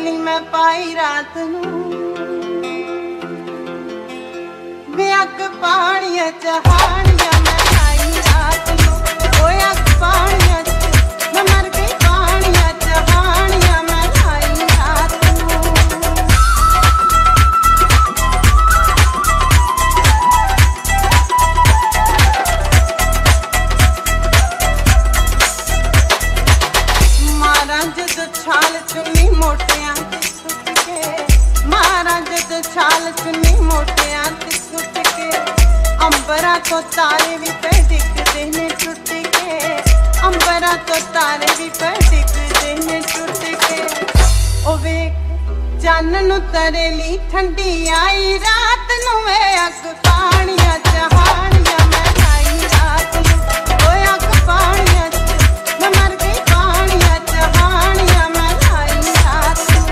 ਵੇਲੀ ਮੈਂ ਪਾਈ ਰਾਤ ਨੂੰ ਵੇ ਅੱਗ ਪਾਣੀਆਂ ਚਹਾਣੀਆਂ ਮੈਂ ਲਾਈ ਰਾਤ ਨੂੰ ਓਏ ਅੱਗ ਪਾਣੀਆਂ ਮੈਂ ਮਰ ਗਈ ਪਾਣੀਆਂ ਚਹਾਣੀਆਂ ਮੈਂ ਲਾਈ ਰਾਤ ਨੂੰ ਮਾਰਾਂ ਜਦ ਛਾਲ ਚੁੰਨੀ ਮੋਟਿਆਂ ਤੇ ਸੁੱਟ ਕੇ ਮਾਰਾਂ ਜਦ ਛਾਲ ਚੁੰਨੀ ਮੋਟਿਆਂ ਤੇ ਸੁੱਟ ਕੇ ਅੰਬਰਾਂ ਤੋਂ ਤਾਰੇ ਵੀ ਪੈ ਡਿੱਗਦੇ ਨੇ ਟੁੱਟ ਕੇ ਅੰਬਰਾਂ ਤੋਂ ਤਾਰੇ ਵੀ ਪੈ ਡਿੱਗਦੇ ਨੇ ਟੁੱਟ ਕੇ ਉਹ ਵੇਖ ਚੰਨ ਨੂੰ ਤਰੇ ਲਈ ਠੰਡੀ ਆਈ ਰਾਤ ਨੂੰ ਵੇ ਅੱਗ ਪਾਣੀਆਂ ਚਹਾਣੀਆਂ ਮੈਂ ਲਾਈ ਰਾਤ ਨੂੰ ਓਏ ਅੱਗ ਪਾਣੀਆਂ ਮੈਂ ਮਰ ਗਈ ਪਾਣੀਆਂ ਚਹਾਣੀਆਂ ਮੈਂ ਲਾਈ ਰਾਤ ਨੂੰ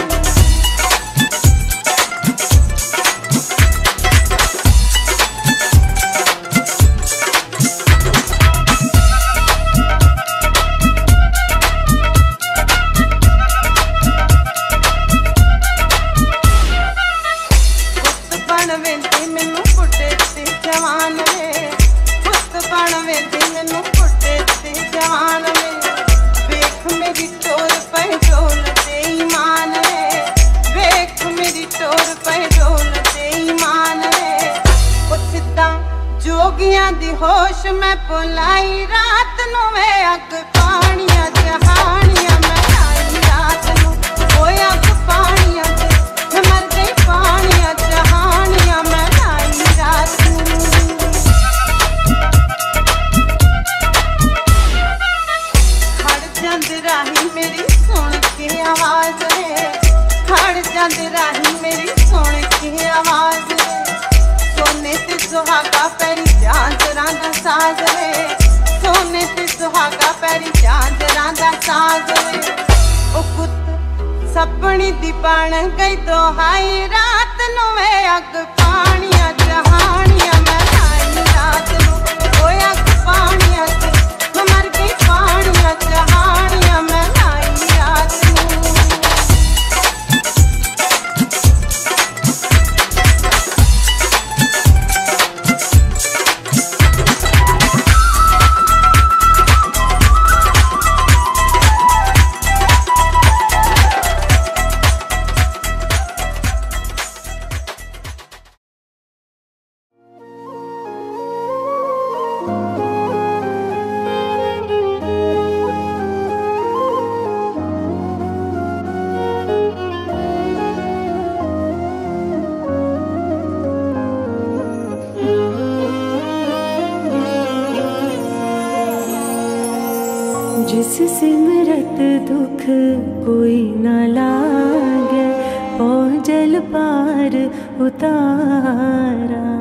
ਬਣ ਵੇਂਦੀ ਮੈਨੂੰ ਬੁੱਢੇ ਤੇ ਜਵਾਨ ਵੇ ਪੁੱਤ ਬਣ ਵੇਂਦੀ ਮੈਨੂੰ ਬੁੱਢੇ ਤੇ ਜਵਾਨ ਵੇ ਵੇਖ ਮੇਰੀ ਟੋਰ ਪੈ ਡੋਲ ਤੇ ਈਮਾਨ ਵੇ ਵੇਖ ਮੇਰੀ ਟੋਰ ਪੈ ਡੋਲ ਤੇ ਈਮਾਨ ਵੇ ਪੁੱਛਦਾ ਜੋਗੀਆਂ ਦੀ ਹੋਸ਼ ਮੈਂ ਭੁਲਾਈ ਰਾਤ ਨੂੰ ਵੇ ਅੱਗ ਪਾਣੀਆਂ ਜਹਾਣੀਆਂ ਮੈਂ ਲਾਈ ਰਾਤ ਨੂੰ ਓਏ ਅੱਗ ਪਾਣੀਆਂ ਮੈਂ ਮਰ ਗਈ ਪਾਣੀਆਂ ਜਹਾਣੀਆਂ ਮੈਂ ਲਾਈ ਰਾਤ ਨੂੰ ਖੜ ਜਾਂਦੇ ਰਾਹੀਂ ਮੇਰੀ ਸੁਣ ਕੇ ਆਵਾਜ਼ ਵੇ ਖੜ ਜਾਂਦੇ ਰਾਹੀਂ ਮੇਰੀ ਸੁਣ ਕੇ ਆਵਾਜ਼ ਵੇ ਸੋਨੇ ਤੇ ਸੁਹਾਗਾ ਪੈਰੀ ਜਾਂਦਰਾਂ ਦਾ ਸਾਜ਼ ਵੇ ਸੋਨੇ ਤੇ ਸੁਹਾਗਾ ਪੈਰੀ ਜਾਂਦਰਾਂ ਦਾ ਸਾਜ਼ ਵੇ ਉਹ ਕੁੱਤ ਸਪਣੀ ਦੀ ਬਣ ਗਈ ਦੋਹਾਈ ਰਾਤ ਨੂੰ ਵੇ ਅੱਗ ਪਾਣੀਆਂ ਜਹਾਣੀਆਂ ਮੈਂ ਲਾਈ ਰਾਤ ਨੂੰ ਓਏ ਅੱਗ ਪਾਣੀਆਂ ਮੈਂ ਮਰ ਗਈ ਪਾਣੀਆਂ ਜਹਾਣੀਆਂ ਮੈਂ ਲਾਈ ਰਾਤ ਨੂੰ जिस सिमरत दुख कोई न लागे पहुँचल पार उतारा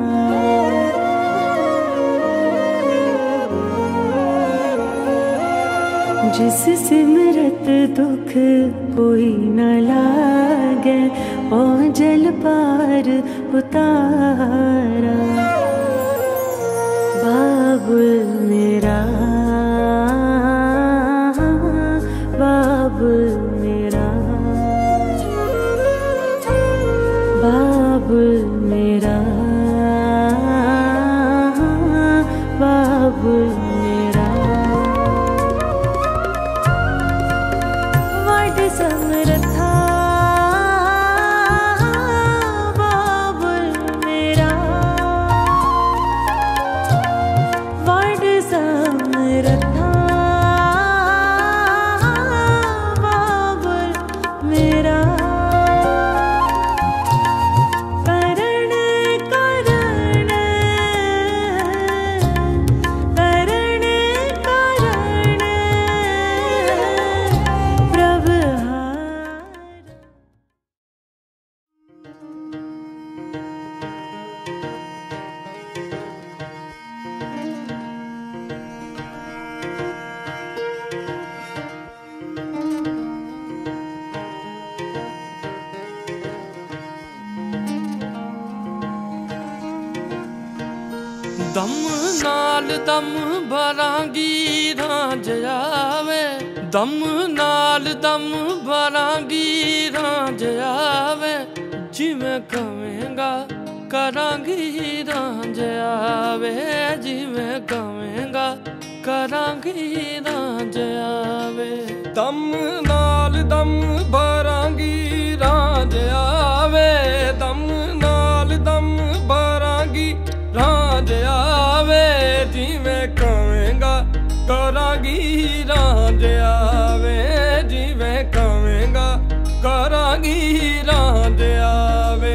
जिस सिमरत दुख कोई न लागे पहुँचल पार उतारा बाबुल मेरा बाबुल मेरा बाबुल मेरा बाबुल मेरा वड समरथा बाबुल मेरा वड समरथा दम नाल दम भरांगी रांझ आवे दम नाल दम भरांगी रांझ आवे जिवें कवेंगा करांगी रांझ आवे जिवें कवेंगा करांगी रांझ आवे दम नाल दम भरांगी रांझ आवे दम नाल दम भरांगी रांझ आवे जिवें कवेंगा करांगी रांझ आवे जिवें कवेंगा करांगी रांझ आवे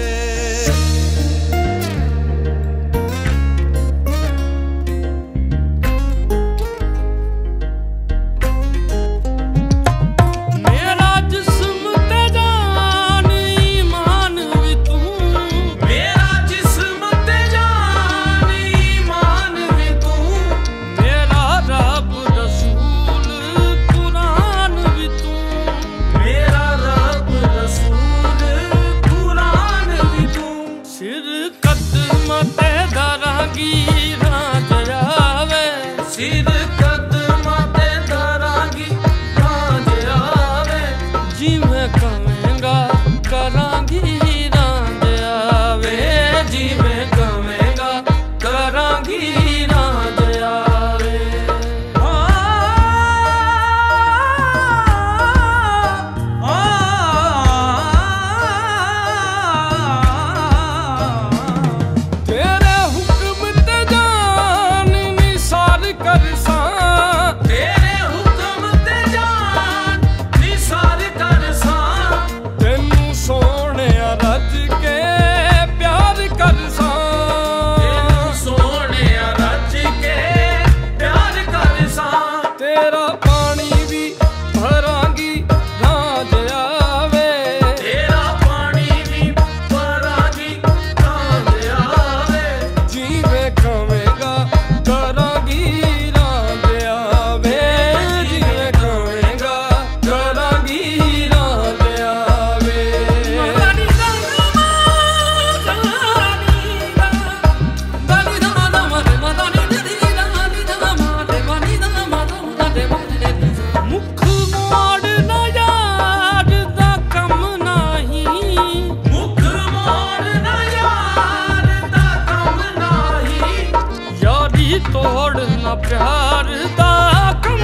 तोड़ना प्यार दा कम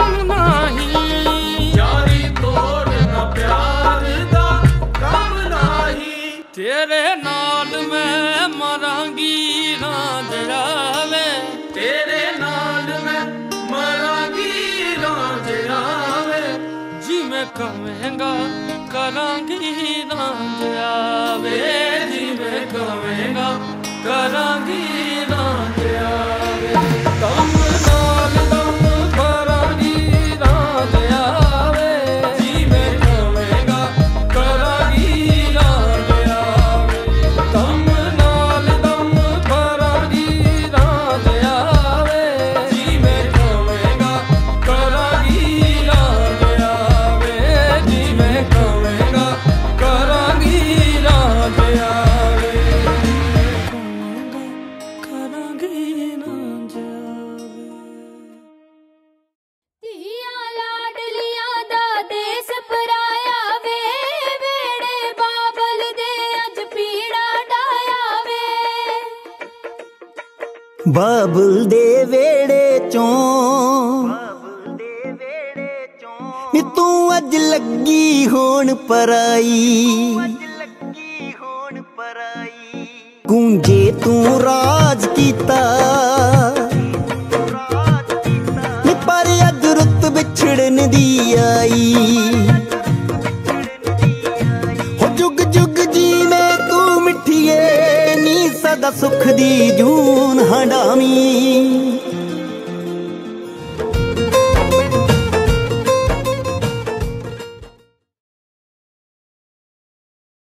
नहीं यारी तोड़ना प्यार दा कम नहीं तेरे नाल मैं मरांगी रांझ आवे तेरे नाल मैं मरांगी रांझ आवे जिवें कवेंगा करांगी रांझ आवे जिवें कवेंगा करांगी रांझ आवे दम नाल दम भरांगी रांझ आवे जिवें कवेंगा करांगी रांझ आवे दम नाल दम भरांगी रांझ आवे जिवें कवेंगा करांगी रांझ आवे जिवें कवेंगा करांगी रांझ आवे बाबुल दे वेड़े चों नी तू अज लगी होण पराई गूंजे तू राज कीता नी पर अज रुत बिछड़न दी आई हो जुग जुग जी में तू मिठिए नी सदा सुख दी जून हंडावी